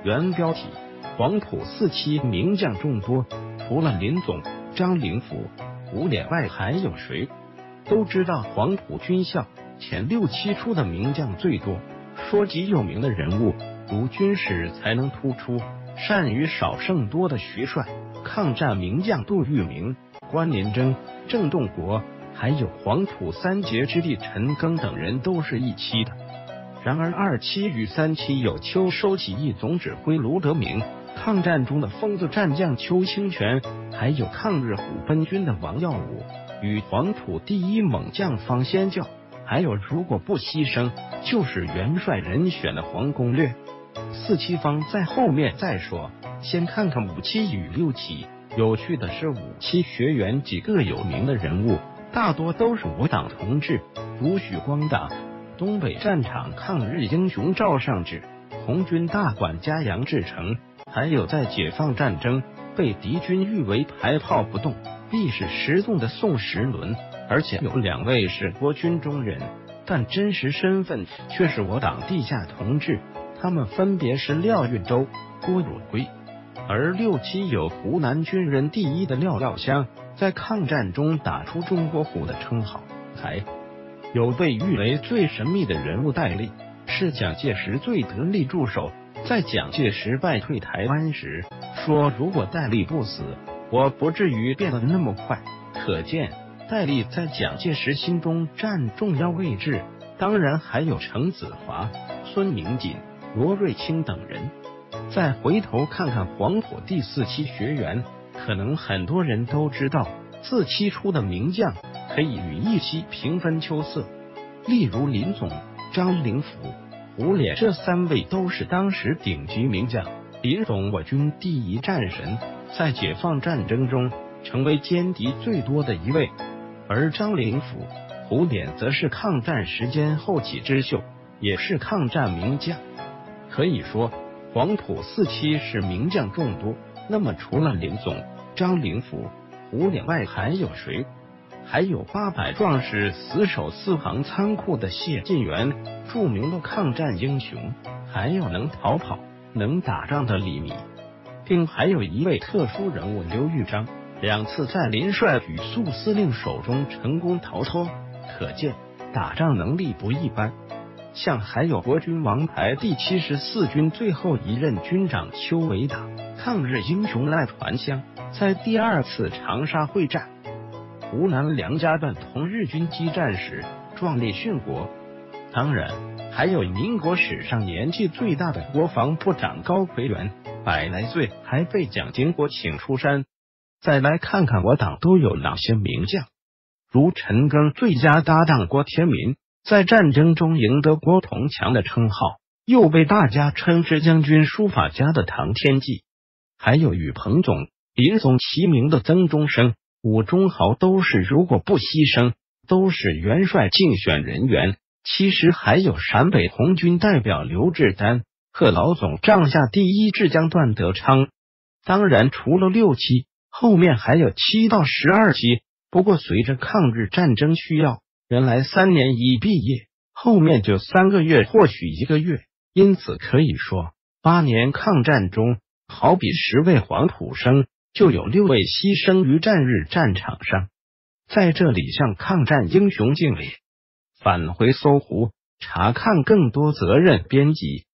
原标题：黄埔四期名将众多，除了林总、张灵甫、胡琏外还有谁？都知道黄埔军校前6期出的名将最多，说及有名的人物，如军事才能突出、善于少胜多的徐帅，抗战名将杜聿明、关麟征、郑洞国，还有黄埔三杰之地陈赓等人都是一期的。然而2期与3期有秋收起义总指挥卢德铭，抗战中的疯子战将邱清泉，还有抗日虎贲军的王耀武，与黄埔第一猛将方先教，还有如果不牺牲就是元帅人选的黄公略。4期方在后面再说，先看看5期与6期。有趣的是，5期学员几个有名的人物，大多都是我党同志，如许光党、东北战场抗日英雄赵尚志、红军大管家杨志成，还有在解放战争被敌军誉为排炮不动、必是十纵的宋时轮，而且有2位是国军中人，但真实身份却是我党地下同志，他们分别是廖运周、郭汝瑰。而6期有湖南军人第一的廖耀湘，在抗战中打出中国虎的称号，还有被誉为最神秘的人物戴笠，是蒋介石最得力助手。在蒋介石败退台湾时，说如果戴笠不死，我不至于变得那么快。可见戴笠在蒋介石心中占重要位置。当然还有程子华、孙明锦、罗瑞卿等人。再回头看看黄埔第4期学员，可能很多人都知道4期出的名将可以与1期平分秋色，例如林总、张灵甫、胡琏这3位都是当时顶级名将。林总我军第一战神，在解放战争中成为歼敌最多的一位，而张灵甫、胡琏则是抗战时间后起之秀，也是抗战名将。可以说黄埔4期是名将众多。那么除了林总、张灵甫、胡琏外还有谁？还有800壮士死守4行仓库的谢晋元，著名的抗战英雄，还有能逃跑、能打仗的李弥，并还有一位特殊人物刘玉章，2次在林帅与苏司令手中成功逃脱，可见打仗能力不一般。像还有国军王牌第74军最后一任军长邱维达，抗日英雄赖传香，在第2次长沙会战湖南梁家段同日军激战时壮烈殉国。当然还有民国史上年纪最大的国防部长高奎元，100来岁还被蒋经国请出山。再来看看我党都有哪些名将，如陈赓最佳搭档郭天民，在战争中赢得郭同强的称号，又被大家称之将军书法家的唐天际。还有与彭总、林总齐名的曾中生、伍中豪，都是如果不牺牲都是元帅竞选人员。其实还有陕北红军代表刘志丹和老总帐下第一制将段德昌。当然除了6期，后面还有7到12期，不过随着抗日战争需要，原来3年一毕业，后面就3个月或许1个月，因此可以说8年抗战中，好比10位黄埔生，就有6位牺牲于战日战场上。在这里向抗战英雄敬礼。返回搜狐查看更多责任编辑